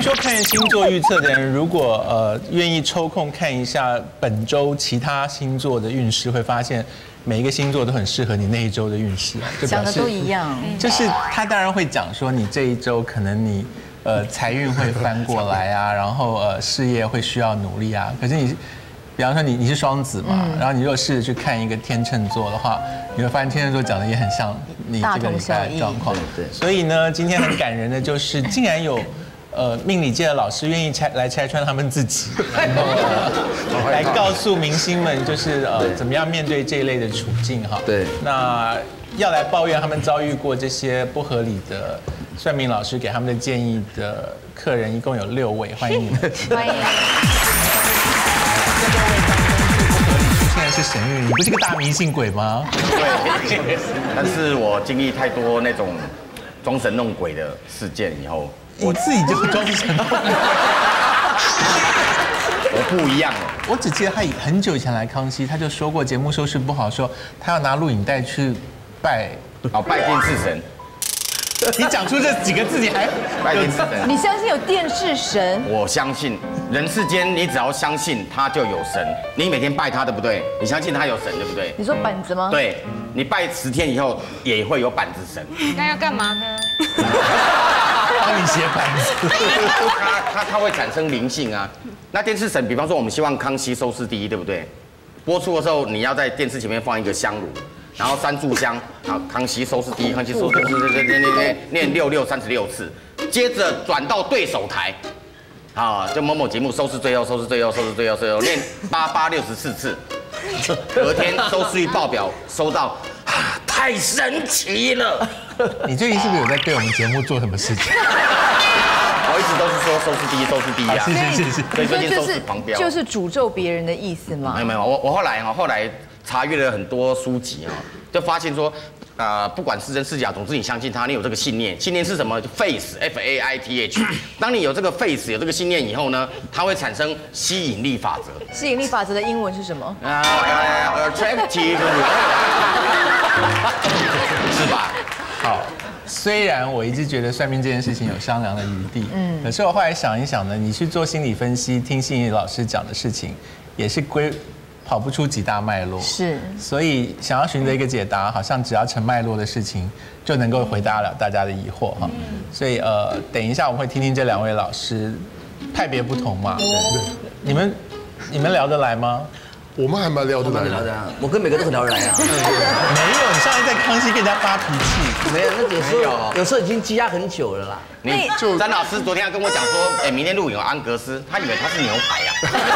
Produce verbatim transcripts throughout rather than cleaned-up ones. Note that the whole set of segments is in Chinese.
听说看星座预测的人，如果呃愿意抽空看一下本周其他星座的运势，会发现每一个星座都很适合你那一周的运势啊，就讲的都一样。 就是他当然会讲说，你这一周可能你呃财运会翻过来啊，然后呃事业会需要努力啊。可是你，比方说你你是双子嘛，然后你如果试着去看一个天秤座的话，你会发现天秤座讲的也很像你这个礼拜的状况。对。所以呢，今天很感人的就是，竟然有。呃，命理界的老师愿意拆来拆穿他们自己，然后、呃、来告诉明星们，就是呃怎么样面对这一类的处境哈。 对。 那要来抱怨他们遭遇过这些不合理的算命老师给他们的建议的客人，一共有六位，欢迎你们。 欢迎。 这六位当中最不合理出现的是沈玉，你不是个大迷信鬼吗？ 对。但是我经历太多那种装神弄鬼的事件以后。 我自己就是装神弄鬼， 我不一样。 我只记得他很久以前来康熙，他就说过节目收视不好，说他要拿录影带去拜， 哦，拜电视神。 你讲出这几个字，你还拜电视神？ 你相信有电视神？ 我相信，人世间你只要相信他就有神，你每天拜他对不对？你相信他有神对不对？ 你说板子吗？ 对，你拜十天以后也会有板子神。 那要干嘛呢？ 帮你写板子， 它它它会产生灵性啊。那电视神，比方说我们希望康熙收视第一，对不对？播出的时候，你要在电视前面放一个香炉，然后三炷香，好，康熙收视第一，康熙收视第一，念念念念六六三十六次，接着转到对手台，啊，就某某节目收视最后，收视最后，收视最后，最后念八八六十四次，隔天收视率报表收到。太神奇了！ 你最近是不是有在对我们节目做什么事情？ 我一直都是说收视第一，收视第一啊！ 是是是是， 所以最近收视狂飙， 就是诅咒别人的意思吗？ 没有没有，我我后来哈，后来查阅了很多书籍哈，就发现说，呃，不管是真是假，总之你相信它，你有这个信念，信念是什么 ？Faith F A I T H。当你有这个 faith 有这个信念以后呢，它会产生吸引力法则。 吸引力法则的英文是什么？ 啊 ，attractive。是吧？ 好，虽然我一直觉得算命这件事情有商量的余地，嗯，可是我后来想一想呢，你去做心理分析，听心理老师讲的事情，也是归跑不出几大脉络， 是， 所以想要寻得一个解答，好像只要成脉络的事情就能够回答了大家的疑惑哈。所以呃，等一下我们会听听这两位老师派别不同嘛，对，你们你们聊得来吗？ 我们还蛮聊得来的， 我跟每个都很聊得来啊。 没有，你上次在康熙跟人家发脾气， 没有，那有时候有时候已经积压很久了啦。 你詹老师昨天要跟我讲说，哎，明天录影有安格斯，他以为他是牛排呀。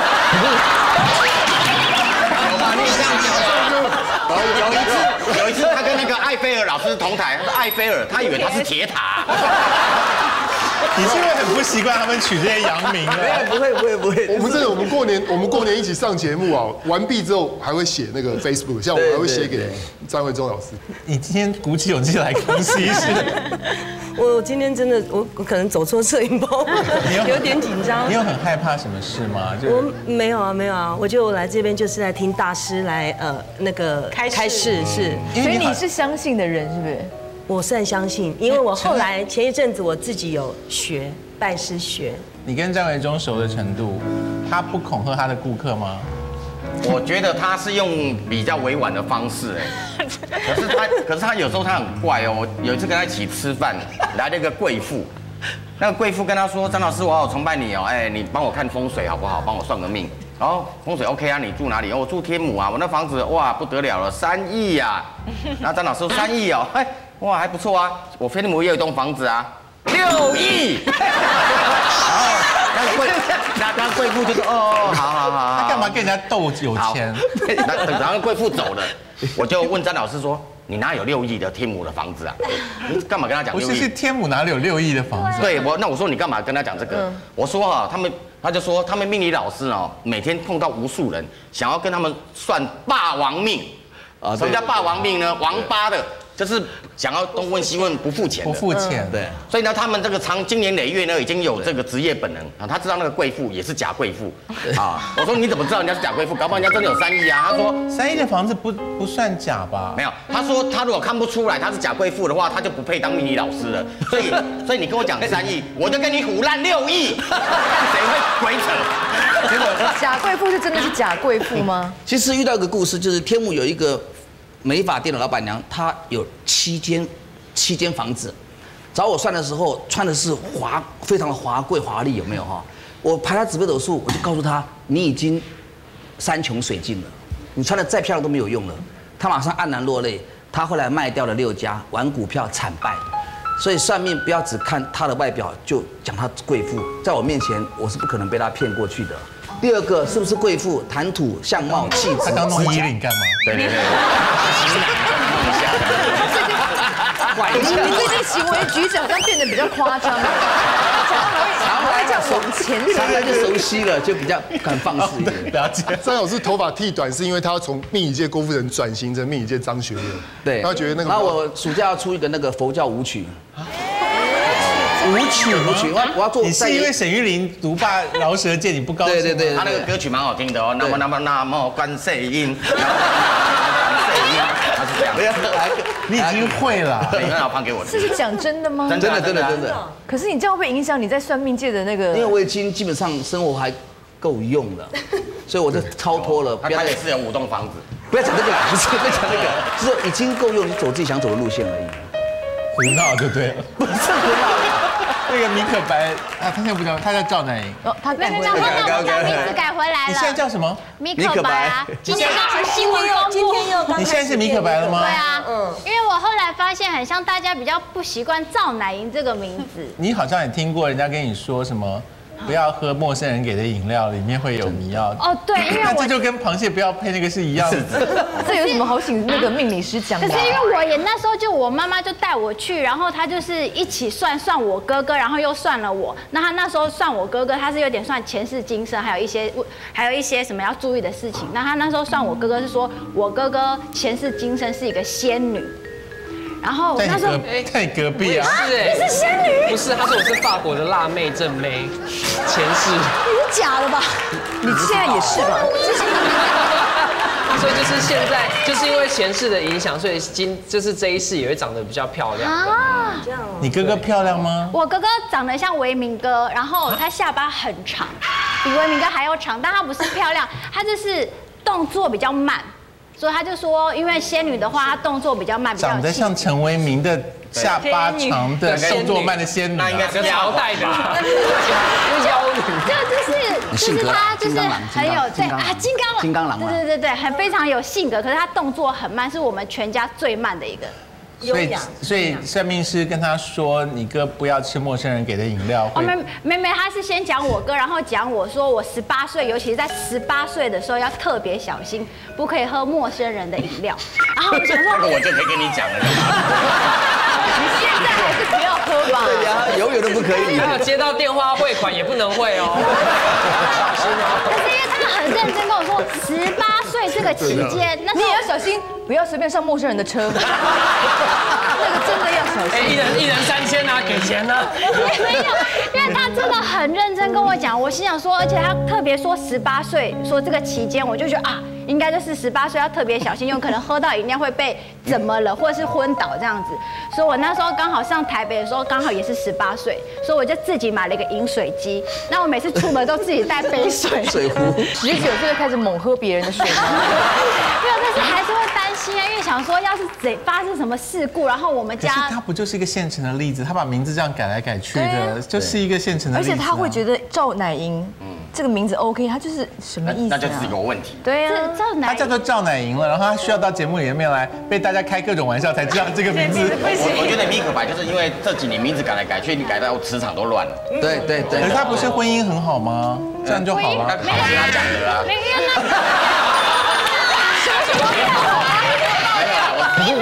有吧？你这样讲吧。有一次，有一次他跟那个艾菲尔老师同台，他说艾菲尔，他以为他是铁塔。 你是不是很不习惯他们取这些洋名啊？ 不会不会不会。 我们真的，我们过年我们过年一起上节目啊，完毕之后还会写那个 Facebook， 像我还会写给张惠忠老师。 你今天鼓起勇气来康熙是？ 我今天真的，我我可能走错摄影包，有点紧张。 你有很害怕什么事吗？ 我没有啊，没有啊，我就来这边就是来听大师来呃那个开开示是。 所以你是相信的人是不是？ 我算相信，因为我后来前一阵子我自己有学拜师学。 你跟张维忠熟的程度，他不恐吓他的顾客吗？ 我觉得他是用比较委婉的方式，哎，可是他，可是他有时候他很怪哦。我有一次跟他一起吃饭，来了一个贵妇，那个贵妇跟他说：“张老师，我好崇拜你哦，哎，你帮我看风水好不好？帮我算个命。”然后风水 OK 啊，你住哪里？哦，我住天母啊，我那房子哇不得了了，三亿呀！然后张老师说三亿哦，哎，哇还不错啊，我天母也有一栋房子啊，六亿。然后那个贵，那那贵妇就说：“哦，好好好。” 他干嘛跟人家斗有钱？ 那等然后贵妇走了，我就问詹老师说：“你哪有六亿的天母的房子啊？你干嘛跟他讲六亿？” 不是，是天母哪里有六亿的房子？ 对我，那我说你干嘛跟他讲这个？我说哈，他们他就说他们命理老师哦，每天碰到无数人想要跟他们算霸王命啊。什么叫霸王命呢？王八的就是想要东问西问不付钱的， 不付钱， 对， 所以呢，他们这个长经年累月呢，已经有这个职业本能啊，他知道那个贵妇也是假贵妇啊。我说你怎么知道人家是假贵妇？搞不好人家真的有三亿啊。他说三亿的房子不不算假吧？ 没有，他说他如果看不出来他是假贵妇的话，他就不配当命理老师了。所以所以你跟我讲三亿，我就跟你唬烂六亿，谁会鬼扯？ 结果假贵妇是真的是假贵妇吗？ 其实遇到一个故事，就是天母有一个美发店的老板娘，她有七间七间房子，找我算的时候穿的是华非常的华贵华丽，有没有哈？我排她紫微斗数，我就告诉她，你已经山穷水尽了，你穿的再漂亮都没有用了。她马上黯然落泪。她后来卖掉了六家，玩股票惨败。所以算命不要只看她的外表就讲她贵妇，在我面前我是不可能被她骗过去的。第二个是不是贵妇？谈吐、相貌、气质。 他刚弄衣领干嘛？ 对对对。 你最近行为举止好像变得比较夸张，讲话还会还会这样往前常常就熟悉了，就比较敢放肆一点。 了解。张老师头发剃短是因为他要从命理界郭富城转型成命理界张学友。 对， 他觉得那个。 然后我暑假要出一个那个佛教舞曲。 舞曲舞曲，我我要做。 你是因为沈玉琳独霸饶舌界，你不高兴？ 对对对， 他那个歌曲蛮好听的哦，那么那么那么观世音，他是这样。 你已经会了， 对，那要放给我听。 这是讲真的吗？ 真的真的真的。 可是你这样会影响你在算命界的那个？ 因为我已经基本上生活还够用了，所以我就超脱了。 他也是有五栋房子。 不要讲这个啦，不是不要讲这个，就是已经够用，你走自己想走的路线而已。 胡闹就对了， 不是胡闹。 那个米可白啊，他现在不叫，他叫赵乃莹。 哦，他改回来后了。 来我把名字改回来了。 你现在叫什么？ 米可白啊。今天刚从新闻公今天又刚。 你现在是米可白了吗？ 对啊，嗯，因为我后来发现，很像大家比较不习惯赵乃莹这个名字。 你好像也听过人家跟你说什么？不要喝陌生人给的饮料，里面会有迷药。 哦，对，因为那我这就跟螃蟹不要配那个是一样的。 这有什么好请那个命理师讲的？ 可是因为我也那时候就我妈妈就带我去，然后她就是一起算算我哥哥，然后又算了我。那她那时候算我哥哥，他是有点算前世今生，还有一些还有一些什么要注意的事情。那她那时候算我哥哥是说我哥哥前世今生是一个仙女。然后在你那时候隔在你隔壁啊， 是哎， 你是仙女？ 不是，他说我是法国的辣妹正妹，前世。 你是假的吧？ 你现在也是吧？ 所以就是现在，就是因为前世的影响，所以今就是这一世也会长得比较漂亮。 啊， 你哥哥漂亮吗？ 我哥哥长得像维明哥，然后他下巴很长，比维明哥还要长，但他不是漂亮，他就是动作比较慢。所以他就说，因为仙女的话，她动作比较慢，比较长得像陈为民的下巴长的动作慢的仙女， 那应该是朝代的，妖女。 这个就是就是他就是很有对啊，金刚狼， 金刚狼， 对对对对，很非常有性格，可是他动作很慢，是我们全家最慢的一个。 所以所以算命师跟他说，你哥不要吃陌生人给的饮料。 哦，没没没，他是先讲我哥，然后讲我说我十八岁，尤其是在十八岁的时候要特别小心，不可以喝陌生人的饮料。然后我想说， 这个我就可以跟你讲了。 你现在还是不要喝吧。 对呀，永远都不可以。 还有接到电话汇款也不能汇哦。 可是因为他很认真跟我说，十八岁这个期间，那你也要小心，不要随便上陌生人的车。那个真的要小哎， 心。 一人一人三千啊，给钱呢？ 也没有，因为他真的很认真跟我讲，我心想说，而且他特别说十八岁，说这个期间，我就觉得啊，应该就是十八岁要特别小心，有可能喝到饮料会被怎么了，或者是昏倒这样子。所以我那时候刚好上台北的时候，刚好也是十八岁，所以我就自己买了一个饮水机。那我每次出门都自己带杯水。 水壶。 十九岁就开始猛喝别人的水吗？ 没有，但是还是会担心啊，因为想说要是怎发生什么事故，然后我们可是家他不就是一个现成的例子？他把名字这样改来改去的，就是一个现成的而例子啊。 且他会觉得赵乃莹这个名字 OK，他就是什么意思啊？ 那就是有问题。 对啊， 这这奶他叫做赵乃莹了，然后他需要到节目里面来被大家开各种玩笑才知道这个名字。 我我觉得米可白就是因为这几年名字改来改去，你改到磁场都乱了。 对对对。 可是他不是婚姻很好吗？这样就好了。 那好是他讲的啦。 没有那。 没有，我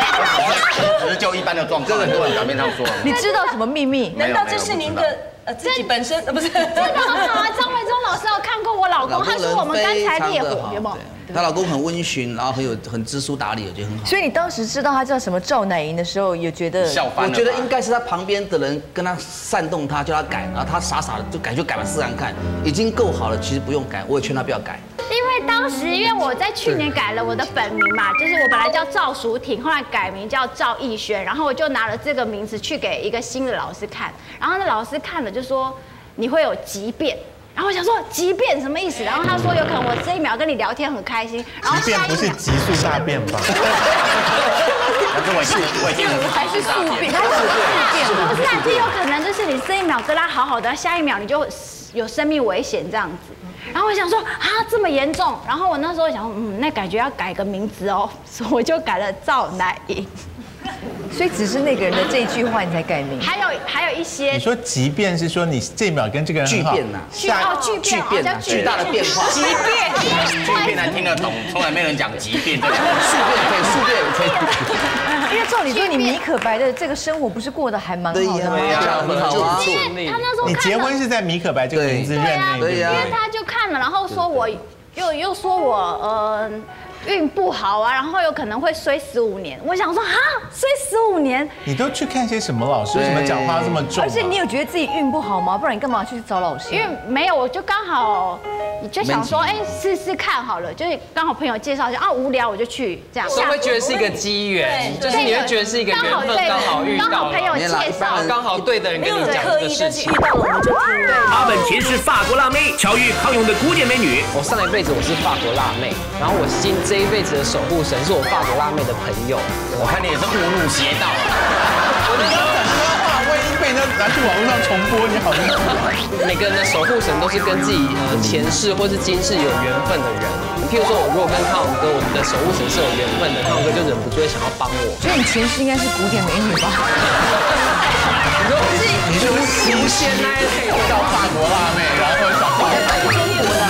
只是就一般的状况，很多人表面上说。 你知道什么秘密？ 难道这是您的呃自己本身呃不是？ 真的很好啊！张维忠老师有看过我老公，他说我们干柴烈火，有没有？ 她老公很温驯，然后很有很知书达理，我觉得很好。 所以你当时知道他叫什么赵乃莹的时候，有觉得？ 我觉得应该是他旁边的人跟他煽动他，叫他改，然后他傻傻的就改就改吧，试看看，已经够好了，其实不用改。我也劝他不要改。 因为当时因为我在去年改了我的本名嘛，就是我本来叫赵淑婷，后来改名叫赵艺轩，然后我就拿了这个名字去给一个新的老师看，然后那老师看了就说你会有急变。然后我想说急变什么意思？然后他说有可能我这一秒跟你聊天很开心，然后急变不是急速大便吧？ 那是我是我已经还是速变，还是速变？ 不是啊，这有可能就是你这一秒跟他好好的，下一秒你就有生命危险这样子。然后我想说啊这么严重，然后我那时候想嗯那感觉要改个名字哦，所以我就改了赵乃莹。 所以只是那个人的这句话你才改名， 还有还有一些。 你说即便是说你这秒跟这个人巨变呐， 巨哦巨巨变呐，巨大的变化， 急变， 巨变难听得懂，从来没人讲急变这两个速变可以，速变可以。 因为照理说你米可白的这个生活不是过得还蛮好的吗？ 对呀，很好啊。 因为他那时候你结婚是在米可白这个名字认内， 对呀， 因为他就看了，然后说我又又说我呃。运不好啊，然后有可能会衰十五年。我想说啊，衰十五年， 你都去看些什么老师？为什么讲话这么重？ 而且你有觉得自己运不好吗？不然你干嘛去找老师？ 因为没有，我就刚好，你就想说，哎，试试看好了，就是刚好朋友介绍一下啊，无聊我就去这样。 所以会觉得是一个机缘，就是你会觉得是一个缘分，刚好遇到， 刚好朋友介绍， 刚好对的人跟你讲这个事情。 遇到了我们就听。 她本前是法国辣妹，巧遇抗勇的古典美女。 我上一辈子我是法国辣妹，然后我今这一辈子的守护神是我法国辣妹的朋友。 我看你也是误入邪道。 我刚刚讲这段话，我已经被人家拿去网络上重播，你好厉害。 每个人的守护神都是跟自己呃前世或是今世有缘分的人。譬如说，我如果跟康永哥，我们的守护神是有缘分的，康永哥就忍不住会想要帮我。 所以你前世应该是古典美女吧？ 你说你是无限那一类叫法国辣妹，然后找法国中国的。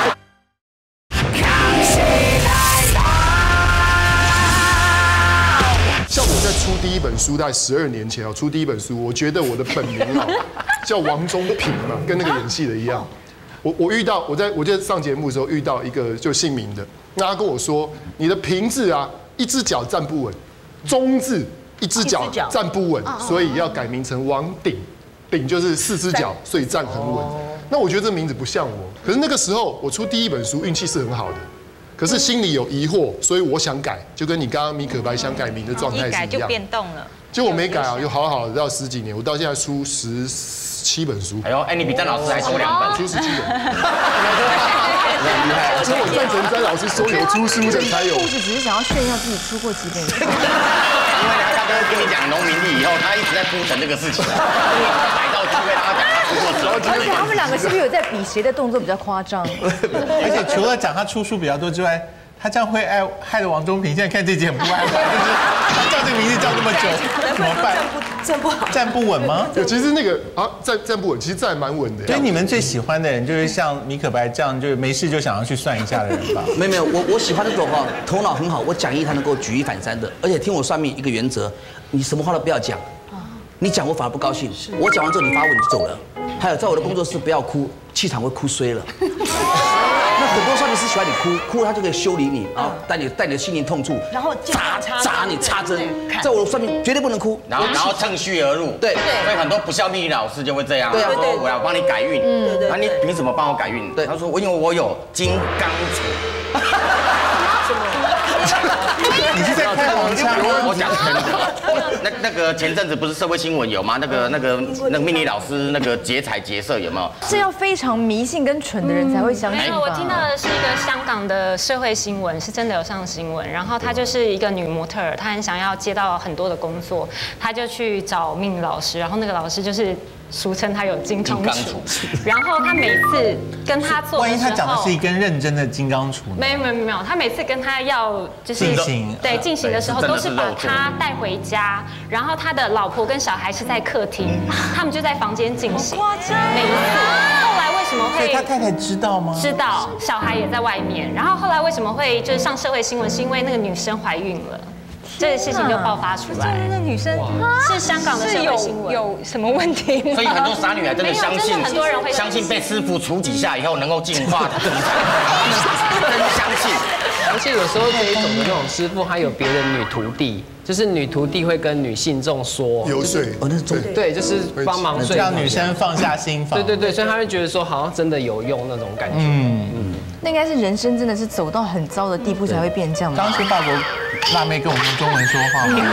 像我在出第一本书，在十二年前啊，出第一本书，我觉得我的本名啊叫王中平嘛，跟那个演戏的一样。我我遇到我在我在上节目的时候遇到一个就姓名的，那他跟我说，你的平字啊，一只脚站不稳，中字一只脚站不稳，所以要改名成王鼎。鼎就是四只脚，所以站很稳。那我觉得这名字不像我，可是那个时候我出第一本书，运气是很好的。可是心里有疑惑，所以我想改，就跟你刚刚米可白想改名的状态是一样。 一改就变动了。 结果我没改啊，就好好的到十几年，我到现在出十七本书。 哎呦，哎，你比詹老师还多两本， 出十七本。厉害！只有赞成詹老师说有出书的才有。 故事只是想要炫耀自己出过几本书。 因为梁大哥跟你讲农民历以后，他一直在铺陈这个事情，逮到机会让他讲他出过书。 而且他们两个是不是有在比谁的动作比较夸张？ 而且除了讲他出书比较多之外，他这样会爱害得王中平现在看这集很不安，就是他叫这个名字叫这么久，怎么办？ 站不好， 站不稳吗？ 对，其实那个啊站站不稳，其实站蛮稳的。 所以你们最喜欢的人就是像米可白这样，就是没事就想要去算一下的人吧？ 没有没有，我我喜欢那种哈，头脑很好，我讲义他能够举一反三的，而且听我算命一个原则，你什么话都不要讲，你讲我反而不高兴，我讲完之后你发问你就走了。还有在我的工作室不要哭，气场会哭衰了。那很多算命师喜欢你哭，哭他就可以修理你，然后带你带你的心灵痛处， 然后扎扎你插针。在我的算命绝对不能哭， 然后然后趁虚而入。 对， 所以很多不孝命理老师就会这样， 对啊， 说我要帮你改运，嗯，那你凭什么帮我改运？ 对， 他说我因为我有金刚杵。 你是在开黄腔吗？ 我讲真的，那那个前阵子不是社会新闻有吗？那个那个那个命理老师那个劫财劫色有没有？ 是要非常迷信跟蠢的人才会相信吧？ 没有，我听到的是一个香港的社会新闻，是真的有上新闻。然后她就是一个女模特儿，她很想要接到很多的工作，她就去找命理老师，然后那个老师就是俗称他有金刚杵，然后他每次跟他做的时候， 万一他讲的是一根认真的金刚杵呢？ 没有没有没有，他每次跟他要就是进行对进行的时候，都是把他带回家，然后他的老婆跟小孩是在客厅，他们就在房间进行。 夸张！ 每一次，后来为什么会？ 所以他太太知道吗？ 知道，小孩也在外面。然后后来为什么会就是上社会新闻？是因为那个女生怀孕了。 这个事情就爆发出来。 那女生是香港的社会新闻，有什么问题吗？ 所以很多傻女孩真的相信， 很多人会相信被师傅处几下以后能够进化的题材，真相信。 而且有时候这一种的那种师傅，他有别的女徒弟，就是女徒弟会跟女信众说游说， 哦，那是中对，就是帮忙说让女生放下心防。 对对对，所以他会觉得说好像真的有用那种感觉。嗯嗯， 那应该是人生真的是走到很糟的地步才会变这样吧？ 刚是法国辣妹跟我们用中文说话吗？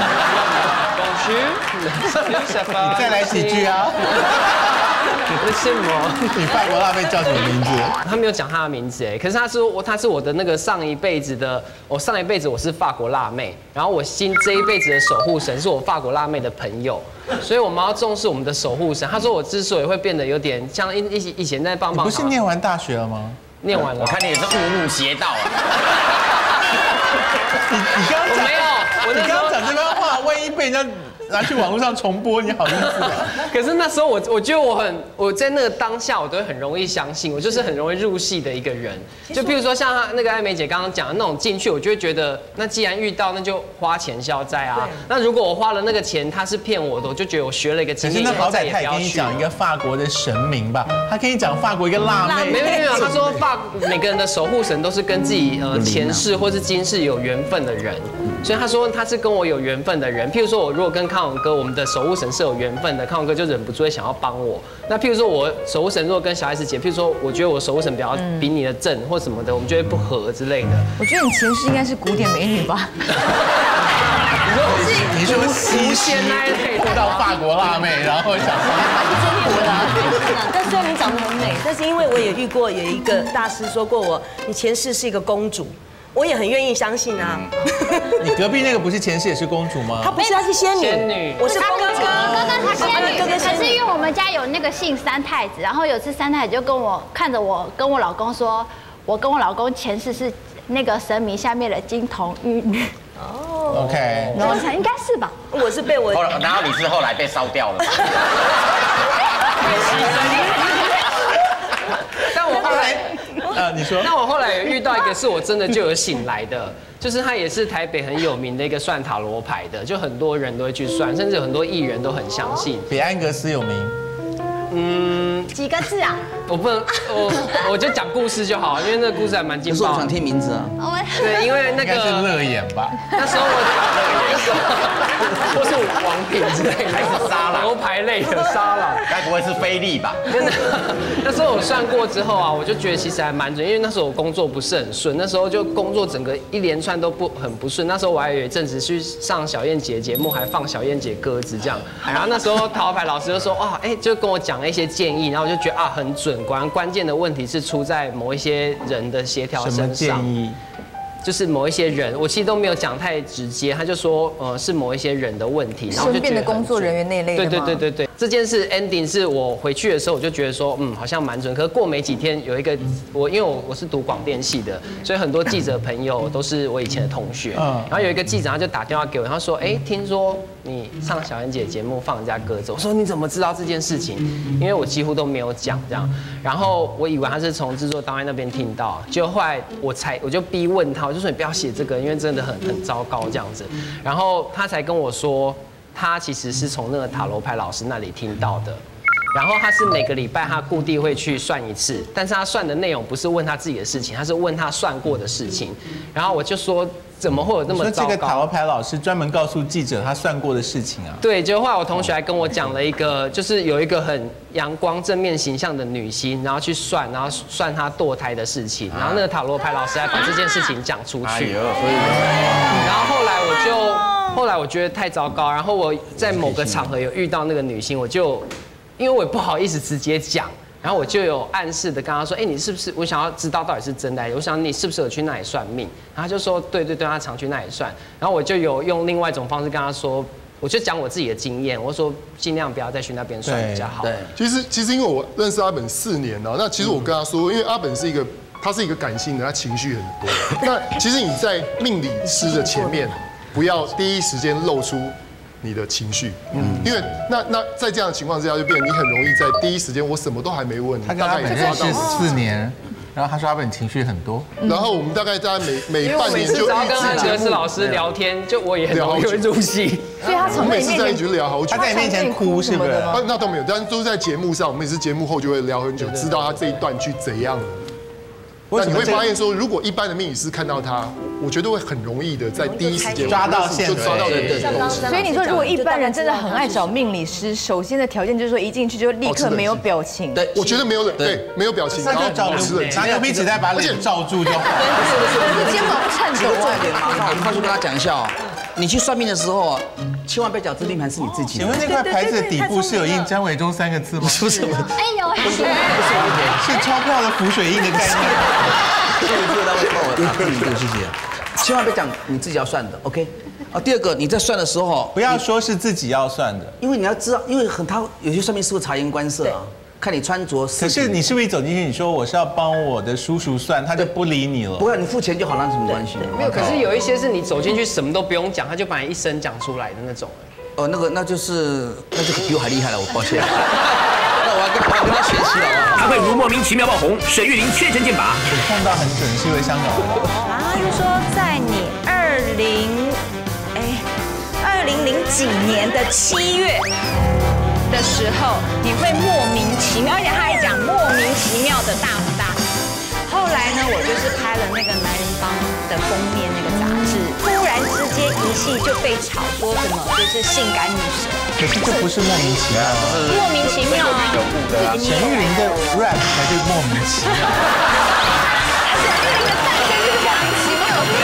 你再来几句啊！ 为什么？ 你法国辣妹叫什么名字？ 他没有讲他的名字哎，可是他说我他是我的那个上一辈子的，我上一辈子我是法国辣妹，然后我新这一辈子的守护神是我法国辣妹的朋友，所以我们要重视我们的守护神。他说我之所以会变得有点像以以以前在棒棒糖， 不是念完大学了吗？ 念完了， 我看你也是误入邪道啊！ 你你刚刚我没有，我你刚刚讲这番话，万一被人家拿去网络上重播，你好意思吗？ 可是那时候我我觉得我很我在那个当下我都会很容易相信，我就是很容易入戏的一个人。就譬如说像她那个艾美姐刚刚讲的那种进去，我就会觉得那既然遇到，那就花钱消灾啊。那如果我花了那个钱，他是骗我的，我就觉得我学了一个经验， 可是那好歹也他也跟你讲一个法国的神明吧，他跟你讲法国一个辣妹。 没有没有，他说法每个人的守护神都是跟自己呃前世或是今世有缘分的人，所以他说他是跟我有缘分的人。譬如说我如果跟康永哥我们的守护神是有缘分的，康永哥就忍不住会想要帮我。那譬如说我守护神如果跟小 S 姐，譬如说我觉得我守护神比较比你的正或什么的，我们就会不合之类的。 我觉得你前世应该是古典美女吧？ 你说西仙那一类碰到法国辣妹，然后想中国的啊，但虽然你长得很美，但是因为我也遇过有一个大师说过我，你前世是一个公主。我也很愿意相信啊。 你隔壁那个不是前世也是公主吗？ 她不是，她是仙女。 仙女， 我是他哥哥，哥哥他仙女。 哥哥可是因为我们家有那个姓三太子，然后有次三太子就跟我看着我跟我老公说，我跟我老公前世是那个神明下面的金童玉女。 哦 ，OK， 然后才应该是吧？ 我是被我， 然后你是后来被烧掉了。 但我后来。 呃，你说？ 那我后来有遇到一个是我真的就有醒来的，就是他也是台北很有名的一个算塔罗牌的，就很多人都会去算，甚至有很多艺人都很相信。 比安格斯有名。 嗯， 几个字啊？ 我不能，我我就讲故事就好，因为那个故事还蛮劲爆。 可是我想听名字啊。 对，因为那个应该是乐眼吧。 那时候我，或是王品之类的，还是沙拉牛排类的沙拉， 该不会是菲力吧？ 那时候我算过之后啊，我就觉得其实还蛮准，因为那时候我工作不是很顺，那时候就工作整个一连串都不很不顺。那时候我还有一阵子去上小燕姐节目，还放小燕姐鸽子这样。然后那时候塔罗牌老师就说，哇，哎，就跟我讲了一些建议，然后我就觉得啊很准。果然关键的问题是出在某一些人的协调身上。 什么建议？ 就是某一些人，我其实都没有讲太直接，他就说，呃，是某一些人的问题，然后就身边的工作人员那一类的吗？ 对对对对对，这件事 ending 是我回去的时候，我就觉得说，嗯，好像蛮准。可是过没几天，有一个我，因为我我是读广电系的，所以很多记者朋友都是我以前的同学。嗯。然后有一个记者他就打电话给我，他说，哎，听说你上小燕姐节目放人家鸽子，我说你怎么知道这件事情？因为我几乎都没有讲这样。然后我以为他是从制作单位那边听到，结果后来我才我就逼问他，我就说你不要写这个，因为真的很很糟糕这样子。然后他才跟我说，他其实是从那个塔罗牌老师那里听到的。然后他是每个礼拜他固定会去算一次，但是他算的内容不是问他自己的事情，他是问他算过的事情。然后我就说，怎么会有那么糟糕？ 这个塔罗牌老师专门告诉记者他算过的事情啊？ 对，就后来我同学还跟我讲了一个，就是有一个很阳光正面形象的女星，然后去算，然后算她堕胎的事情，然后那个塔罗牌老师还把这件事情讲出去。哎呦，所以，然后后来我就，后来我觉得太糟糕，然后我在某个场合有遇到那个女星，我就。因为我也不好意思直接讲，然后我就有暗示的跟他说，哎，你是不是？我想要知道到底是真的还是？我想你是不是有去那里算命？然后他就说，对对对，他常去那里算。然后我就有用另外一种方式跟他说，我就讲我自己的经验，我说尽量不要再去那边算比较好。对， 其实其实因为我认识阿本四年了，那其实我跟他说，因为阿本是一个他是一个感性的，他情绪很多。那其实你在命理师的前面，不要第一时间露出。你的情绪，嗯，因为那那在这样的情况之下，就变成你很容易在第一时间，我什么都还没问， 他跟他本认识四年， 然后他说他本情绪很多， 然后我们大概在每每半年就只要跟一安格斯老师聊天，就我也很容易会入戏。 所以他从每次在一起聊好久， 他在你面前哭是不是？ 那都没有，但是都是在节目上，我们每次节目后就会聊很久，知道他这一段剧怎样了。那你会发现说，如果一般的命理师看到他，我觉得会很容易的在第一时间抓到线， 就抓到这个东西。 所以你说，如果一般人真的很爱找命理师，首先的条件就是说，一进去就立刻没有表情。 对， 我觉得没有人对没有表情，然后保持冷静， 拿牛皮纸袋把脸罩住就好。 肩膀颤抖。 重点嘛，那我快速跟他讲一下哦。你去算命的时候啊，千万不要讲这命盘是你自己的。 请问那块牌子的底部是有印张伟忠三个字吗？ 不是， 哎呦， 是钞票的浮水印的概念。 这个这个单位帮我打字，谢谢。千万别讲你自己要算的 ，OK？ 啊，第二个你在算的时候， 不要说是自己要算的， 因为你要知道，因为很他有些算命师会察言观色啊，看你穿着。 可是你是不是一走进去，你说我是要帮我的叔叔算，他就不理你了？ 不会，你付钱就好，那什么关系？ 没有，可是有一些是你走进去什么都不用讲，他就把你一生讲出来的那种。 哦，那个那就是那就比我还厉害了，我抱歉。那我要跟我要跟他学习了。 还会如莫名其妙爆红，沈玉琳确诊剑拔。 我碰到很准，是一位香港人。 啊，就说在你二零哎二零零几年的七月的时候，你会莫名其妙，而且他还讲莫名其妙的大红大紫。后来呢，我就是拍了那个《男人帮》的封面那个杂志，突然之间一系就被炒说什么就是性感女神。 可是这不是莫名其妙， 莫名其妙啊！ 沈玉琳的 rap 才是莫名其妙。 沈玉琳的诞生就是莫名其妙的。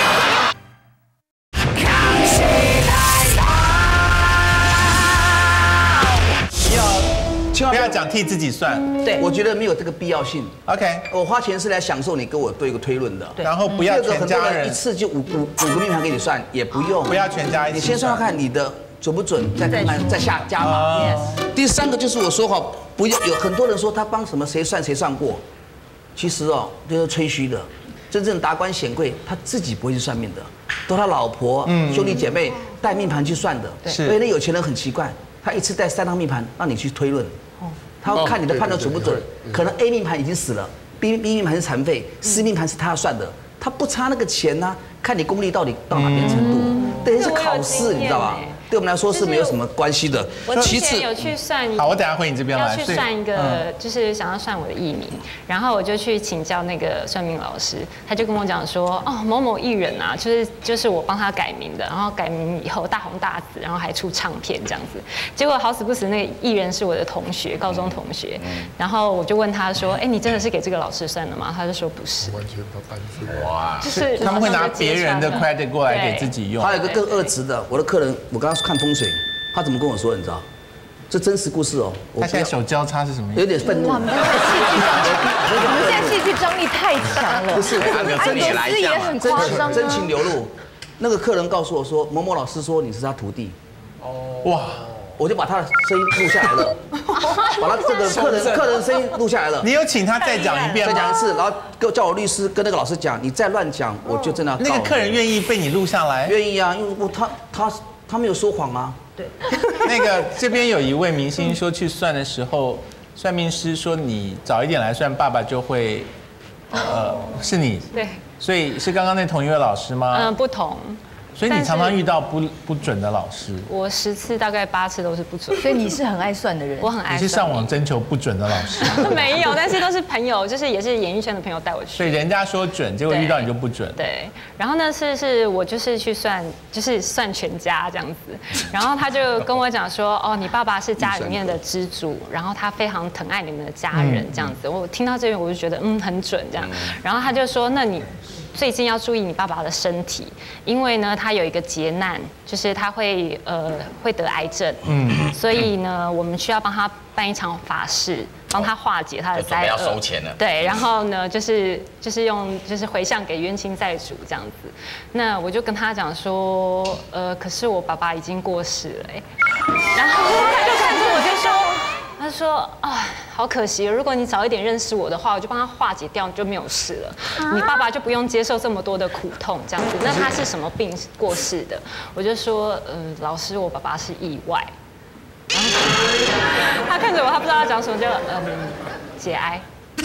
千万不要讲替自己算， 对，我觉得没有这个必要性。 OK， 我花钱是来享受你跟我做一个推论的， 然后不要全家人一次就五五五个命盘给你算，也不用， 不要全家一起。 你先算算看你的准不准，再看看再下加码。第三个就是我说哈，不要有很多人说他帮什么谁算谁算过，其实哦就是吹嘘的。真正达官显贵他自己不会去算命的，都他老婆、兄弟姐妹带命盘去算的。所以那有钱人很奇怪，他一次带三张命盘让你去推论。他要看你的判断准不准，可能 A 命盘已经死了 ，B B 命盘是残废 ，C 命盘是他要算的，他不差那个钱呢，看你功力到底到哪边程度，等于是考试，你知道吧？对我们来说是没有什么关系的。 我之前有去算， 好，我等下回你这边来。 要去算一个，就是想要算我的艺名，然后我就去请教那个算命老师，他就跟我讲说，哦，某某艺人啊，就是就是我帮他改名的，然后改名以后大红大紫，然后还出唱片这样子。结果好死不死，那个艺人是我的同学，高中同学。然后我就问他说，哎，你真的是给这个老师算的吗？他就说不是。 完全他搬出哇，就是他们会拿别人的 credit 过来给自己用。 还有一个更恶质的，我的客人，我刚刚看风水，他怎么跟我说？你知道？这真实故事哦。 他现在手交叉是什么意思？ 有点愤怒。 我们现在戏剧张力太强了。 不是， 安格斯也很夸张啊。 真情流露。那个客人告诉我说，某某老师说你是他徒弟。哦。哇！我就把他的声音录下来了，把他这个客人客人声音录下来了。 你有请他再讲一遍吗？ 再讲一次，然后跟叫我律师跟那个老师讲，你再乱讲，我就真的要告你。 那个客人愿意被你录下来？ 愿意啊，因为我他他他没有说谎啊。 对。 那个这边有一位明星说去算的时候，算命师说你早一点来算，爸爸就会，呃，是你。 对。 所以是刚刚那同一位老师吗？ 嗯，不同。 所以你常常遇到不不准的老师？ 我十次大概八次都是不准。 所以你是很爱算的人？ 我很爱算。 你是上网征求不准的老师？ 没有，但是都是朋友，就是也是演艺圈的朋友带我去。 所以人家说准，结果遇到你就不准。 对。然后呢是是我就是去算，就是算全家这样子。然后他就跟我讲说，哦，你爸爸是家里面的支柱，然后他非常疼爱你们的家人这样子。我听到这边我就觉得嗯很准这样。然后他就说，那你最近要注意你爸爸的身体，因为呢他有一个劫难，就是他会呃会得癌症，嗯，所以呢我们需要帮他办一场法事，帮他化解他的灾厄。 要收钱了。 对，然后呢就是就是用就是回向给冤亲债主这样子。那我就跟他讲说，呃，可是我爸爸已经过世了，哎，然后他就看着我就说。他说啊，好可惜，如果你早一点认识我的话，我就帮他化解掉，就没有事了。你爸爸就不用接受这么多的苦痛，这样子。那他是什么病过世的？我就说，嗯、呃，老师，我爸爸是意外。然后他看着我，他不知道要讲什么，就嗯，节哀。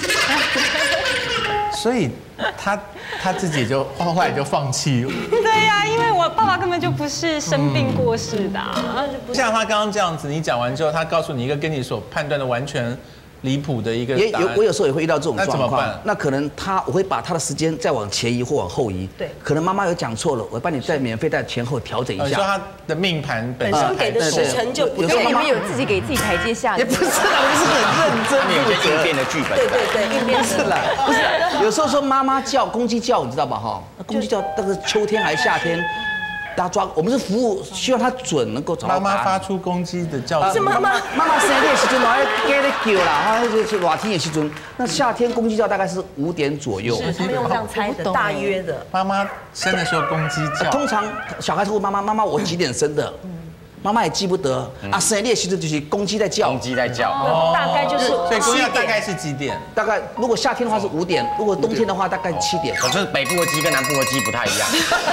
所以他他自己就后来就放弃。 对呀，因为我爸爸根本就不是生病过世的， 像他刚刚这样子，你讲完之后，他告诉你一个跟你所判断的完全离谱的一个也有， 答案我有时候也会遇到这种那怎么状况办。 那可能他，我会把他的时间再往前移或往后移。 对， 可能妈妈有讲错了，我帮你再免费再前后调整一下。 你说他的命盘本本身身给的时辰就不因为你们有自己给自己台阶下， 也不是啦，我们是很认真。 他们有些应变的剧本。 对对对，应变不是啦，不是。有时候说妈妈叫公鸡叫，你知道吧？哈，公鸡叫那个秋天还是夏天，大家抓。我们是服务，希望它准能够找到妈答案。 妈发出公鸡的叫声。 是妈妈妈妈生日的时阵，我要给你叫啦，哈，就是热天的时阵。那夏天公鸡叫大概是五点左右。 是他们用这样猜的，大约的。 妈妈生的时候公鸡叫。 通常小孩会问妈妈：“妈妈，我几点生的？”妈妈也记不得啊。生日的时阵就是公鸡在叫， 公鸡在叫。 大概就是， 所以公鸡大概是几点？ 大概如果夏天的话是五点，如果冬天的话大概七点。 可是北部的鸡跟南部的鸡不太一样，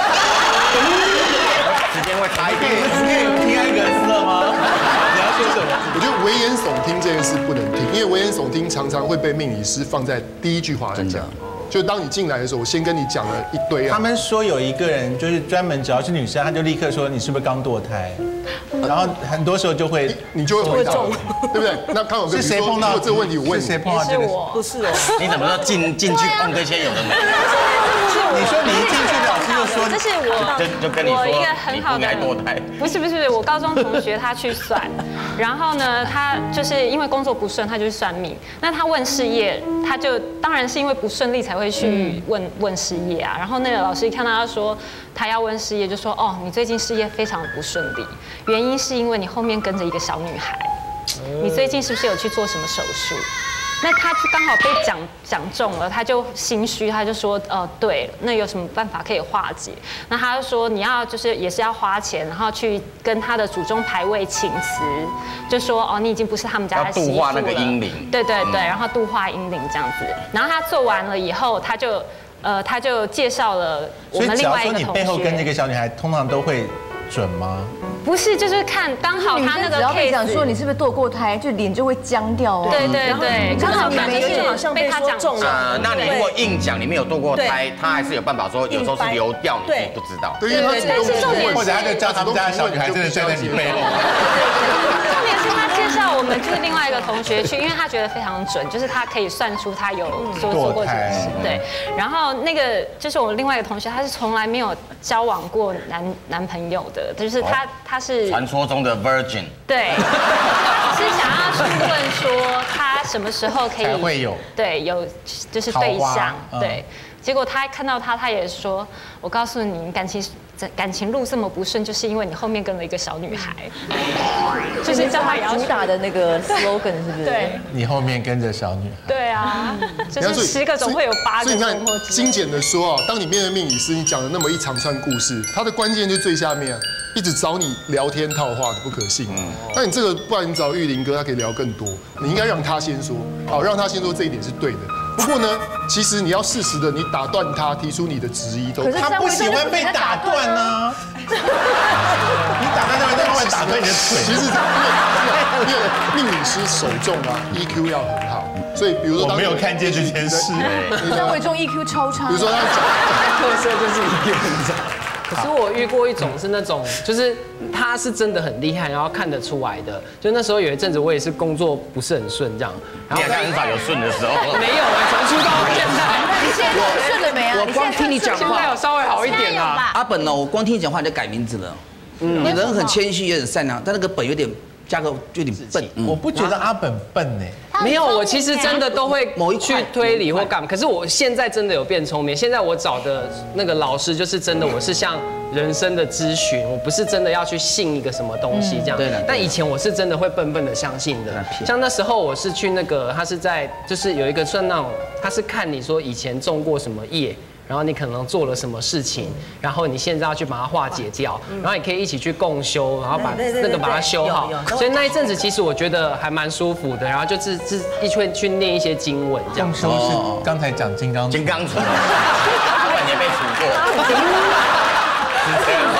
时间会差一点。 可以听安格斯了吗？你要说什么？ 我觉得危言耸听这件事不能听，因为危言耸听常常会被命理师放在第一句话来讲。就当你进来的时候，我先跟你讲了一堆啊。 他们说有一个人就是专门只要是女生，他就立刻说你是不是刚堕胎，然后很多时候就会你就会回答，对不对？那康永哥是谁碰到这个问题？我问你， 谁碰到这个？ 不是哦。 你怎么说进进去碰这些有的没的？ 你说你一进去，老师就说这是我就就跟你说我一个很好的你不应该堕胎。 不是不是，我高中同学他去算，然后呢，他就是因为工作不顺，他就去算命。那他问事业，他就当然是因为不顺利才会去问问事业啊。然后那个老师一看到他说他要问事业，就说哦，你最近事业非常不顺利，原因是因为你后面跟着一个小女孩，你最近是不是有去做什么手术？那他就刚好被讲讲中了，他就心虚，他就说，呃，对，那有什么办法可以化解？那他就说，你要就是也是要花钱，然后去跟他的祖宗牌位请辞，就说，哦，你已经不是他们家的媳妇了。 要度化那个阴灵。 对对对，然后度化阴灵这样子。然后他做完了以后，他就呃，他就介绍了我们另外一个同学。 所以只要说你背后跟这个小女孩，通常都会准吗？ 不是，就是看刚好他那个 case， 只要被讲说你是不是堕过胎，就脸就会僵掉哦。 对对对， 刚好你们就是好像被他讲中呃，那你如果硬讲你没有堕过胎，他还是有办法说，有时候是流掉，你自己不知道。 对对对， 但是重点是， 或者他就叫他们家的小女孩真的站在你背后。 重点是他介绍我们就是另外一个同学去，因为他觉得非常准，就是他可以算出他有说做过这个事。对，然后那个就是我们另外一个同学，他是从来没有交往过男男朋友的，就是他他是传说中的 virgin。 对，他只是想要去问说他什么时候可以才会有对有就是对象对。结果他看到他，他也说：“我告诉你，感情感情路这么不顺，就是因为你后面跟了一个小女孩。” 就是叫他主打的那个 slogan 是不是？ 对， 你后面跟着小女孩。 对啊，就是十个总会有八个。 所以你看，精简的说啊，当你面对命理师，你讲了那么一长串故事，它的关键就最下面，一直找你聊天套话的不可信。嗯，那你这个，不然你找玉林哥，他可以聊更多。你应该让他先说，好，让他先说这一点是对的。不过呢，其实你要适时的，你打断他，提出你的质疑都。 可是他不喜欢被打断呢。你打断他，他会打断你的腿。 其实因为因为命理师手重啊 ，E Q 要很好，所以比如说我没有看见这件事。 张伟忠 E Q 超差。 比如说他特色就是 E Q 很差。可是我遇过一种是那种，就是他是真的很厉害，然后看得出来的。就那时候有一阵子，我也是工作不是很顺这样， 然后很少有顺的时候。 没有哎，从出道到现在。 你现在顺了没啊？ 我光听你讲话， 现在有稍微好一点啦。 阿本呢，我光听你讲话你就改名字了。嗯，你人很谦虚，也很善良，但那个本有点加个有点笨。 我不觉得阿本笨呢。 没有，我其实真的都会某一去推理或干嘛。可是我现在真的有变聪明。现在我找的那个老师就是真的，我是像人生的咨询，我不是真的要去信一个什么东西这样。 对。 但以前我是真的会笨笨的相信的。像那时候我是去那个，他是在就是有一个算那种，他是看你说以前种过什么业。然后你可能做了什么事情，然后你现在要去把它化解掉，然后你可以一起去共修，然后把那个把它修好。所以那一阵子其实我觉得还蛮舒服的，然后就自自一去去念一些经文这样。 共修是刚才讲金刚金刚杵，阿本也被杵过。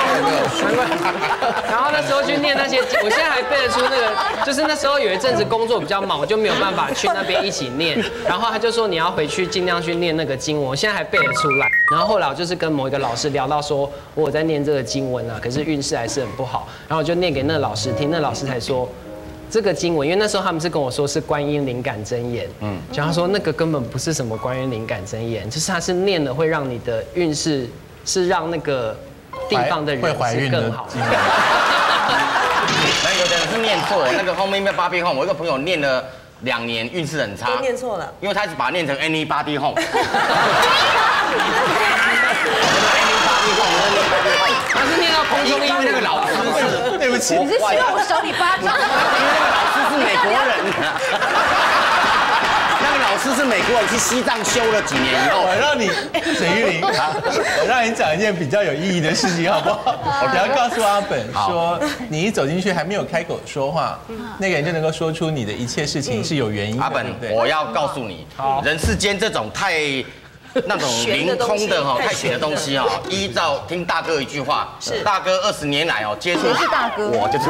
难怪。然后那时候去念那些，我现在还背得出那个，就是那时候有一阵子工作比较忙，我就没有办法去那边一起念。然后他就说你要回去尽量去念那个经文，我现在还背得出来。然后后来我就是跟某一个老师聊到说，我有在念这个经文啊，可是运势还是很不好。然后我就念给那个老师听，那老师才说。这个经文，因为那时候他们是跟我说是观音灵感真言，嗯，就他说那个根本不是什么观音灵感真言，就是他是念了会让你的运势是让那个地方的人是更好。 那有的人是念错，那个后面那八边 home， 我一个朋友念了两年，运势很差， 都念错了， 因为他是把它念成 anybody home。 他是念到空中， 因为那个老师是， 对不起， 你是希望我手里巴掌？ 因为那个老师是美国人。那个老师是美国人，去西藏修了几年以后， 我让你沈玉琳，我让你讲一件比较有意义的事情，好不好？我要告诉阿本说，你一走进去还没有开口说话，那个人就能够说出你的一切事情是有原因的。 阿本，我要告诉你，人世间这种太。那种凌空的哈，太玄的东西哈，依照听大哥一句话，是大哥二十年来哦接触， 谁是大哥？ 我就是。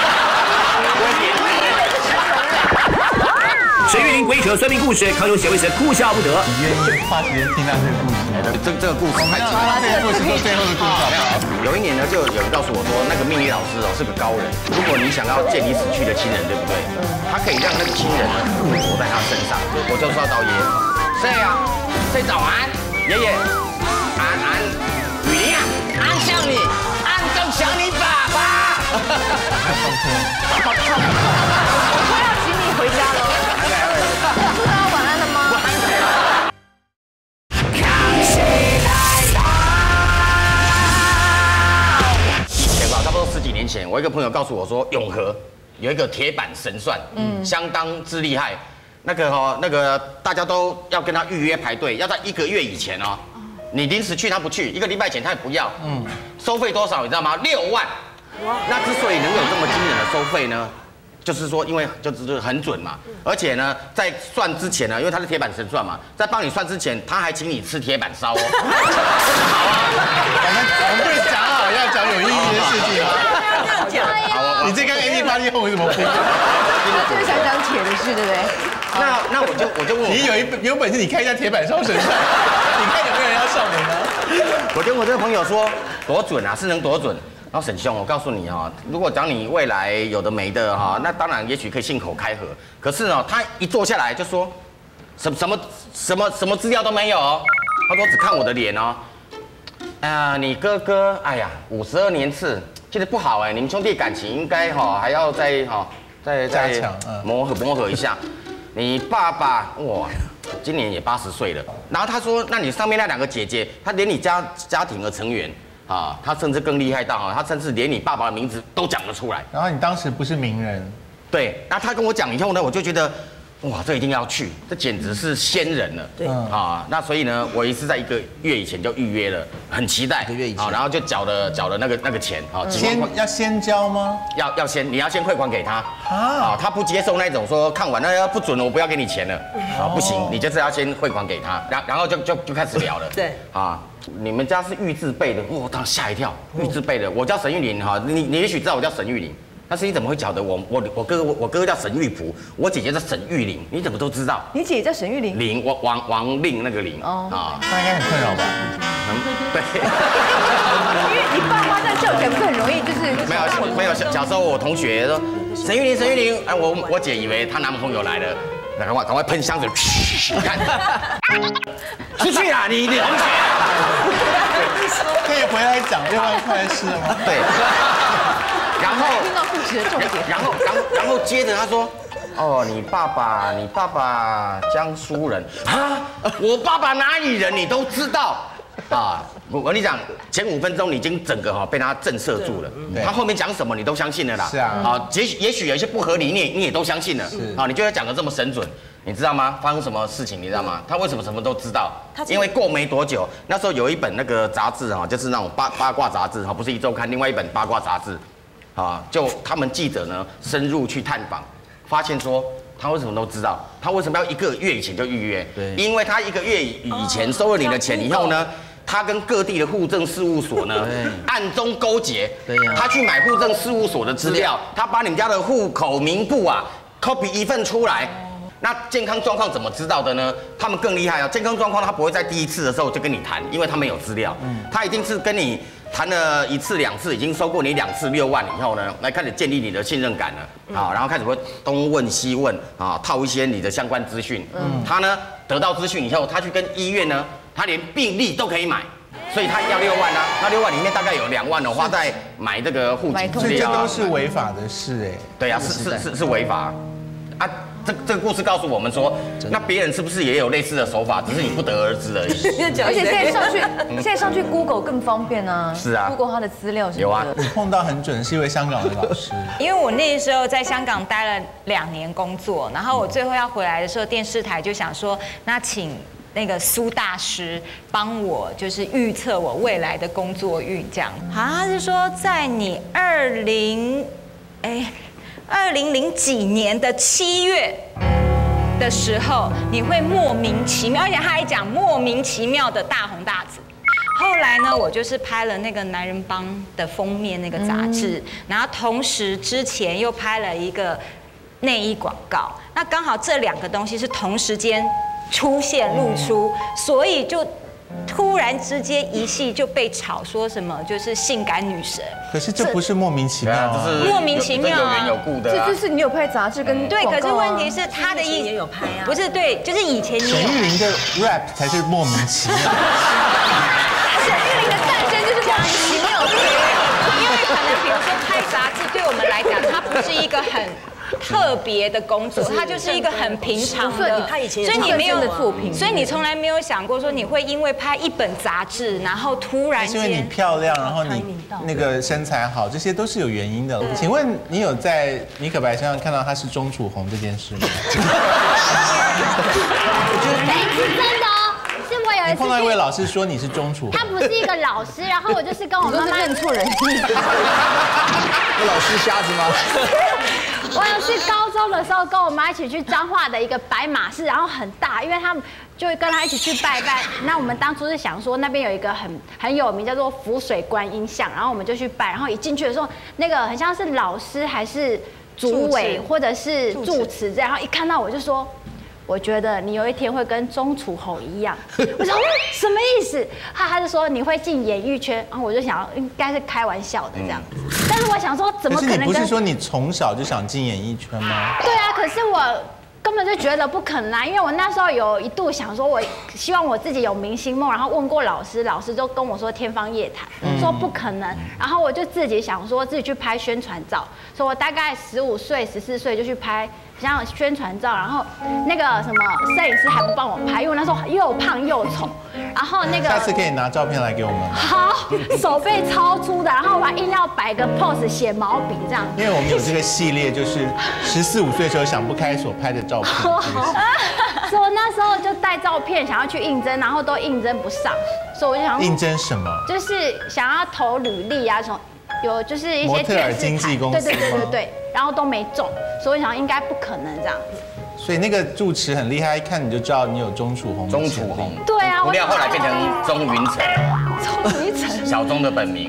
沈玉琳鬼扯算命故事，康永显为神哭笑不得。 你愿意花时间听到这个故事？ 这这个故事， 我们要把这个故事做最后的故事好不好？ 有一年呢，就有人告诉我说，那个命理老师哦是个高人，如果你想要见你死去的亲人，对不对？他可以让那个亲人呢附着在他身上。我就说导爷，谁呀？谁早安？爷爷，安安，雨林啊，安想你，安正想你爸爸。 我快要请你回家了。祝大家晚安了吗？ 晚安。以前吧，差不多十几年前，我一个朋友告诉我说，永和有一个铁板神算，嗯，相当之厉害。那个哦，那个大家都要跟他预约排队，要在一个月以前哦。你临时去他不去，一个礼拜前他也不要。嗯，收费多少你知道吗？六万。那之所以能有这么惊人的收费呢，就是说因为就是很准嘛，而且呢，在算之前呢，因为他是铁板神算嘛，在帮你算之前，他还请你吃铁板烧哦。好啊， 我们我们不是讲好要讲有意义的事情吗？ 这样讲。 好，你这跟 A B 八 D 后为什么不？ 他就是想讲铁的事，对不对？ 那那我就我就问我， 你有一有本事你开一家铁板烧神算，你看有没有人要上门啊？ 我跟我这个朋友说多准啊，是能多准。然后沈兄，我告诉你哈，如果讲你未来有的没的哈，那当然也许可以信口开河。可是呢，他一坐下来就说，什什么什么什么资料都没有哦，他说只看我的脸哦。啊，你哥哥，哎呀，五十二年次，其实不好哎，你们兄弟感情应该哈还要再哈再再磨合磨合一下。你爸爸哇，今年也八十岁了。然后他说，那你上面那两个姐姐，他连你家家庭的成员。啊，他甚至更厉害到哈，他甚至连你爸爸的名字都讲得出来。 然后你当时不是名人， 对。那他跟我讲以后呢，我就觉得，哇，这一定要去，这简直是仙人了。对。啊，那所以呢，我也是在一个月以前就预约了，很期待。一个月以前。啊，然后就缴了缴了那个那个钱啊。 先要先交吗？ 要要先，你要先汇款给他。啊。他不接受那种说看完那不准了，我不要给你钱了。啊，不行，你就是要先汇款给他，然然后就就就开始聊了。对。啊。你们家是预制备的，我当时吓一跳。预制备的，我叫沈玉琳哈，你你也许知道我叫沈玉琳，但是你怎么会晓得我我我哥我我哥哥叫沈玉璞，我姐姐叫沈玉琳，你怎么都知道？ 你姐姐叫沈玉琳？ 琳，王王王令那个琳啊， 他应该很困扰吧？ 嗯，对。 因为你爸妈这样叫起来不是很容易，就是没有没有，小时候我同学说沈玉琳沈玉琳，哎我我姐以为她男朋友来了。赶快赶快喷香水，看，出去啊你你同学， 可以回来讲另外一块事吗？ 对，然后听到故事的重点， 然后然后然后接着他说，哦你爸爸你爸爸江苏人啊，我爸爸哪里人你都知道。啊，我跟你讲，前五分钟你已经整个哈被他震慑住了，他后面讲什么你都相信了啦。是啊，啊，也许也许有一些不合理，你也你也都相信了。是啊，你觉得讲的这么神准，你知道吗？发生什么事情你知道吗？他为什么什么都知道？因为过没多久，那时候有一本那个杂志哈，就是那种八八卦杂志哈，不是一周刊，另外一本八卦杂志，啊，就他们记者呢深入去探访，发现说。他为什么都知道？他为什么要一个月以前就预约？对，因为他一个月以前收了你的钱以后呢， 他跟各地的户政事务所呢暗中勾结， 对呀， 他去买户政事务所的资料，他把你们家的户口名簿啊 copy 一份出来。那健康状况怎么知道的呢？他们更厉害哦，健康状况他不会在第一次的时候就跟你谈，因为他们有资料，他一定是跟你谈了一次两次，已经收过你两次六万以后呢，来开始建立你的信任感了啊，然后开始会东问西问啊，套一些你的相关资讯。他呢得到资讯以后，他去跟医院呢。他连病历都可以买，所以他要六万啊。那六万里面大概有两万哦，花在买这个户籍资料啊。 这都是违法的事哎。 对啊，是是是是违法啊。这这个故事告诉我们说，那别人是不是也有类似的手法，只是你不得而知而已。 而且现在上去，现在上去 Google 更方便啊。 是啊 ，Google 他的资料什么的。 有啊， 你碰到很准，是一位香港的老师。 因为我那时候在香港待了两年工作，然后我最后要回来的时候，电视台就想说，那请。那个苏大师帮我就是预测我未来的工作运，这样好，他是说在你二零哎二零零几年的七月的时候，你会莫名其妙，而且他还讲莫名其妙的大红大紫。后来呢，我就是拍了那个《男人帮》的封面那个杂志，然后同时之前又拍了一个内衣广告，那刚好这两个东西是同时间。出现露出，所以就突然之间一系就被炒说什么就是性感女神。 可是这不是莫名其妙啊， 这是莫名其妙有缘有故的。 这就是你有拍杂志跟对，可是问题是他的意也有拍啊， 不是对，就是以前你沈玉琳的 rap 才是莫名其妙。 沈玉琳的诞生就是莫名其妙， 因为可能比如说拍杂志对我们来讲，它不是一个很。特别的工作，它就是一个很平常的， 他以前所以你没有作品， 所以你从来没有想过说你会因为拍一本杂志，然后突然间，因为你漂亮，然后你那个身材好，这些都是有原因的。请问你有在米可白身上看到他是钟楚红这件事吗？ 我觉得是真的哦，是我有一次碰到一位老师说你是钟楚红， 他不是一个老师，然后我就是跟我妈妈认错人。 那老师瞎子吗？ 我有去高中的时候，跟我妈一起去彰化的一个白马寺，然后很大，因为他们就跟他一起去拜拜。那我们当初是想说，那边有一个很很有名叫做浮水观音像，然后我们就去拜。然后一进去的时候，那个很像是老师还是主委或者是住持这样，然后一看到我就说。我觉得你有一天会跟钟楚红一样，我说什么意思？他他就说你会进演艺圈，然后我就想应该是开玩笑的这样子，但是我想说怎么可能？ 可是你不是说你从小就想进演艺圈吗？ 对啊，可是我根本就觉得不可能啊，因为我那时候有一度想说，我希望我自己有明星梦，然后问过老师，老师就跟我说天方夜谭，说不可能，然后我就自己想说自己去拍宣传照，所以我大概十五岁、十四岁就去拍。像宣传照，然后那个什么摄影师还不帮我拍，因为我那时候又胖又丑，然后那个下次可以拿照片来给我们。 好，手背超粗的，然后我还硬要摆个 pose 写毛笔这样。 因为我们有这个系列，就是十四五岁的时候想不开所拍的照片。 所以我那时候就带照片想要去应征，然后都应征不上，所以我就想应征什么？ 就是想要投履历啊什么。有就是一些模特儿经纪公司， 对对对对对，然后都没中，所以我想应该不可能这样子。 所以那个住持很厉害，一看你就知道你有钟楚红。 钟楚红， 对啊， 不料后来变成钟云成， 钟云成， 小钟的本名。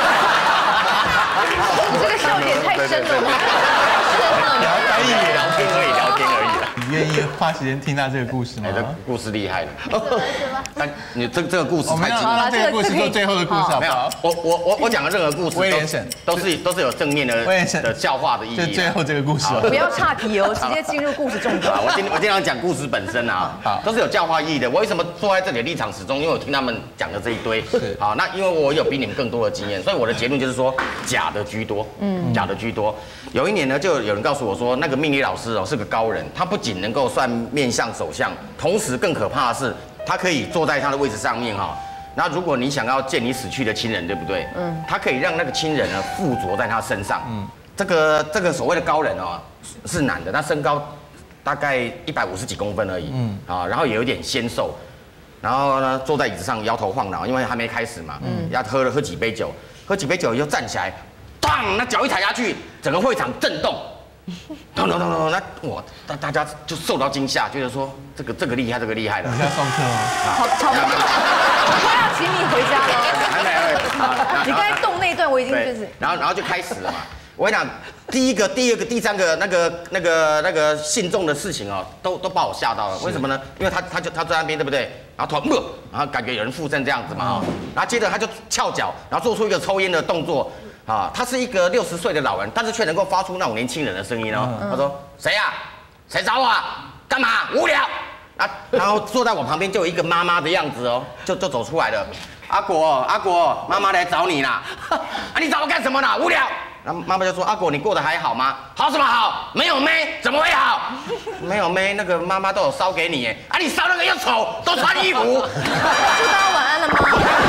你这个笑点太深了吗？ 聊翻译聊天而已，聊天而已。 你愿意花时间听到这个故事吗？ 哎，这故事厉害了。但你这这个故事太精彩，这个故事做最后的故事好不好？ 我我我我讲的任何故事， 威廉沈都是都是有正面的的笑话的意义。 就最后这个故事， 不要岔题哦，直接进入故事重点。 我今我经常讲故事本身啊，都是有教化意义的。我为什么坐在这里的立场始终？因为我听他们讲的这一堆，好，那因为我有比你们更多的经验，所以我的结论就是说假的居多，嗯，假的居多。有一年呢，就有人告诉我说，那个命理老师哦是个高人，他不仅能够算面相手相，同时更可怕的是，他可以坐在他的位置上面哈。那如果你想要见你死去的亲人，对不对？嗯，他可以让那个亲人呢附着在他身上。嗯，这个这个所谓的高人哦是男的，他身高大概一百五十几公分而已。嗯，啊，然后也有点纤瘦，然后呢坐在椅子上摇头晃脑，因为还没开始嘛。嗯，要喝了喝几杯酒，喝几杯酒以后站起来。当那脚一踩下去，整个会场震动，咚咚咚咚，那哇，大大家就受到惊吓，觉得说这个这个厉害，这个厉害了。 你在上课吗？ 好，超。 快要请你回家了。 还没， 你刚才动那一段，我已经就是。 然后然后就开始了嘛。我跟你讲，第一个、第二个、第三个那个、那个、那个信众的事情哦，都都把我吓到了。为什么呢？因为他他就他在那边对不对？然后突然，然后感觉有人附身这样子嘛，然后接着他就翘脚，然后做出一个抽烟的动作。啊，他是一个六十岁的老人，但是却能够发出那种年轻人的声音哦。他说：“谁呀？谁找我啊？干嘛？无聊。”啊，然后坐在我旁边就有一个妈妈的样子哦，就就走出来了。阿果，阿果，妈妈来找你啦。啊，你找我干什么啦？无聊。然后妈妈就说：“阿果，你过得还好吗？好什么好？没有妹，怎么会好？没有妹，那个妈妈都有烧给你耶。啊，你烧那个又丑，都穿衣服。” 祝大家晚安了吗？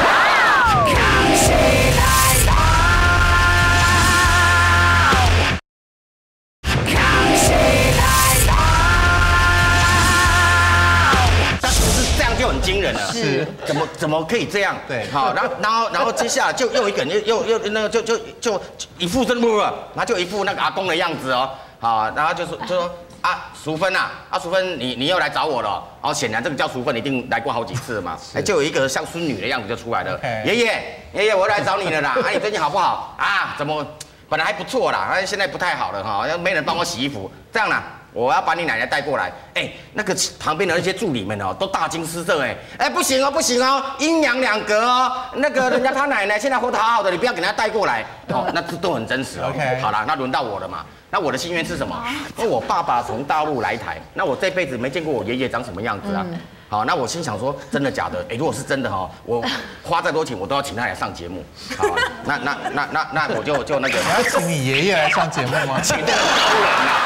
就很惊人了， 是怎么怎么可以这样？ 对， 好，然后然后然后接下来就又一个人又又又那个就就就一副真不，然后就一副那个阿公的样子哦，好，然后就说就说啊淑芬啊，啊淑芬你你又来找我了，然后显然这个叫淑芬一定来过好几次了嘛，哎就有一个像孙女的样子就出来了，爷爷爷爷我来找你了啦，啊你最近好不好啊？怎么本来还不错啦，啊现在不太好了哈，要没人帮我洗衣服，这样啦。我要把你奶奶带过来，哎，那个旁边的那些助理们哦，都大惊失色，哎，哎，不行哦，不行哦，阴阳两隔哦，那个人家他奶奶现在活得好好的，你不要给他带过来，哦，那这都很真实哦。OK， 好了，那轮到我了嘛，那我的心愿是什么？因为我爸爸从大陆来台，那我这辈子没见过我爷爷长什么样子啊。好，那我心想说，真的假的？哎，如果是真的哈，我花再多钱，我都要请他来上节目。好，那那那那那我就就那个， 你要请你爷爷来上节目吗？ 请这个高人啊。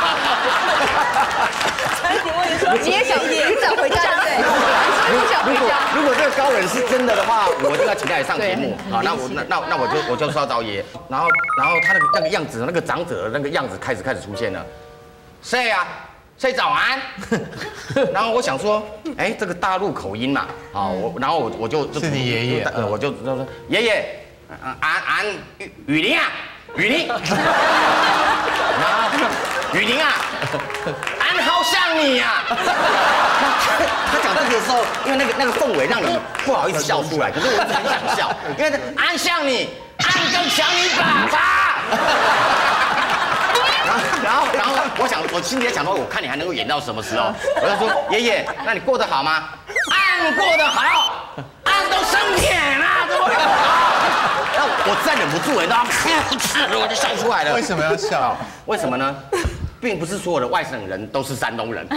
你也想也想回家对不对？你是想回家？ 如果这个高人是真的的话，我就要请他来上节目。好，那我那那那我就我就烧找爷，然后然后他那个那个样子，那个长者的那个样子开始开始出现了。谁呀？谁早安？然后我想说，哎，这个大陆口音嘛，好，我然后我我就是你爷爷， 我就就说爷爷，俺俺雨雨林啊，雨林，然后雨林啊，俺好像你呀。他讲这个的时候，因为那个那个氛围让你不好意思笑出来，可是我一直很想笑，因为俺像你，俺更像你爸爸。然后，然后，我想，我心里在想说，我看你还能够演到什么时候？我就说，爷爷，那你过得好吗？俺过得好，俺都升天了，怎么会好？然后我再忍不住，你知道吗？我就笑出来了。 为什么要笑？ 为什么呢？并不是所有的外省人都是山东人。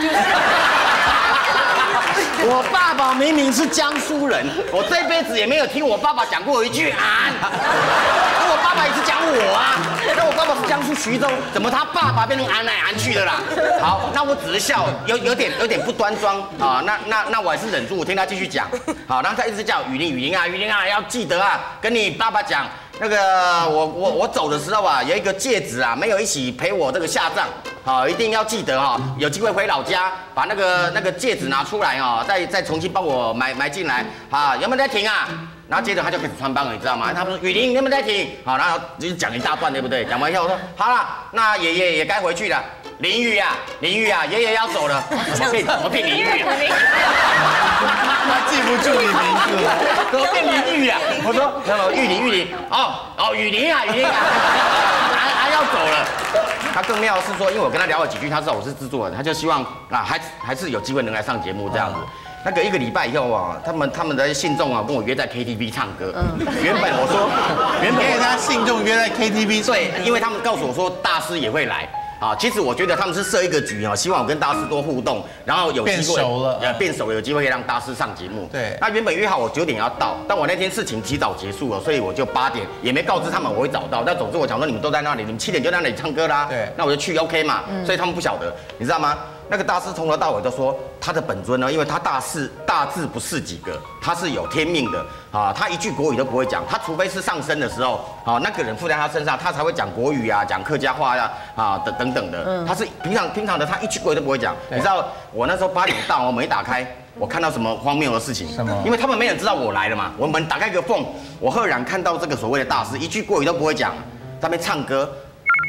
我爸爸明明是江苏人，我这辈子也没有听我爸爸讲过一句俺。那我爸爸也是讲我啊，那我爸爸是江苏徐州，怎么他爸爸变成俺来俺去的啦？好，那我只是笑，有有点有点不端庄啊。那那那我还是忍住，我听他继续讲。好，然后他一直叫雨林雨林啊雨林啊，要记得啊，跟你爸爸讲。那个我我我走的时候啊，有一个戒指啊，没有一起陪我这个下葬，好，一定要记得哈，有机会回老家把那个那个戒指拿出来哈，再再重新帮我埋埋进来，啊，有没有在听啊？然后接着他就开始穿帮了，你知道吗？他们说雨林，你有没有在听？好，然后就讲一大段，对不对？讲完以后我说好了，那爷爷也该回去了。林玉啊，林玉啊，爷爷要走了，怎么变怎么变林玉啊？ 他记不住你名字了， 怎么变林玉啊？我说那么玉林玉林，哦哦雨林啊雨林啊，还还要走了。他更妙的是说，因为我跟他聊了几句，他知道我是制作人，他就希望啊还还是有机会能来上节目这样子。那个一个礼拜以后啊，他们他们的信众啊跟我约在 K T V 唱歌。嗯，原本我说，原本给他信众约在 K T V， 对，因为他们告诉我说大师也会来。啊，其实我觉得他们是设一个局啊，希望我跟大师多互动，然后有机会变熟了， 呃，变熟了，有机会可以让大师上节目。 对， 那原本约好我九点要到，但我那天事情提早结束了，所以我就八点也没告知他们我会早到。但总之我想说你们都在那里，你们七点就在那里唱歌啦。对，那我就去 OK 嘛，所以他们不晓得，你知道吗？那个大师从头到尾都说他的本尊呢，因为他大事大字不识几个，他是有天命的啊，他一句国语都不会讲，他除非是上身的时候，啊，那个人附在他身上，他才会讲国语啊，讲客家话呀，啊等等等的。他是平常平常的，他一句国语都不会讲。你知道我那时候八点到，我门一打开，我看到什么荒谬的事情？什么？因为他们没人知道我来了嘛，我门打开一个缝，我赫然看到这个所谓的大师，一句国语都不会讲，在那边唱歌。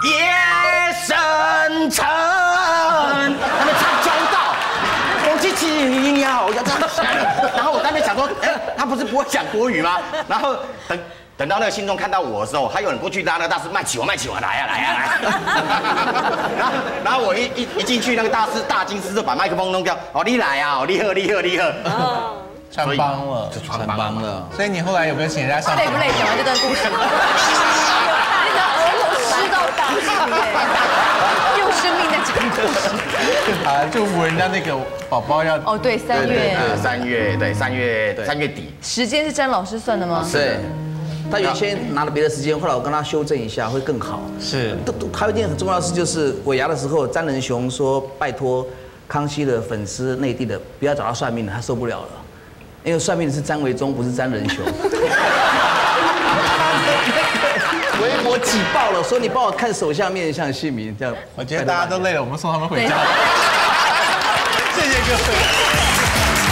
夜深沉，他们唱中道，风起起你你好，我就这样起来了。然后我在那边想说，哎，他不是不会讲国语吗？然后等等到那个信众看到我的时候，还有人过去拉那个大师卖起我卖起我来呀来呀来。然后然后我一一一进去，那个大师大金师就把麦克风弄掉，哦你来啊，哦你好你好你好。哦， 穿帮了， 就穿帮了。 所以你后来有没有请人家上？ 累不累？讲完这段故事，那个额头湿到大气，用生命在讲故事。 啊，祝福人家那个宝宝要哦，对，三月， 三月对三月三月底。 时间是詹老师算的吗？ 对。他原先拿了别的时间，后来我跟他修正一下，会更好。 是。 还有一件很重要的事，就是尾牙的时候，詹仁雄说：“拜托康熙的粉丝，内地的不要找他算命了，他受不了了，因为算命的是詹维忠，不是詹仁雄。”微博挤爆了，说你帮我看手相面相姓名，这样。 我觉得大家都累了，我们送他们回家。谢谢各位。